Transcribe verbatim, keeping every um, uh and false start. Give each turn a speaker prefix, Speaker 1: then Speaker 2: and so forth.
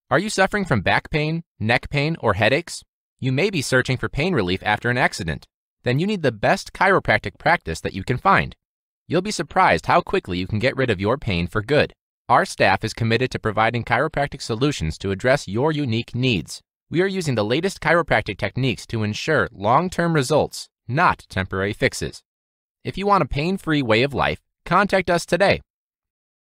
Speaker 1: Are you suffering from back pain, neck pain, or headaches? You may be searching for pain relief after an accident. Then you need the best chiropractic practice that you can find. You'll be surprised how quickly you can get rid of your pain for good. Our staff is committed to providing chiropractic solutions to address your unique needs. We are using the latest chiropractic techniques to ensure long-term results, not temporary fixes. If you want a pain-free way of life, contact us today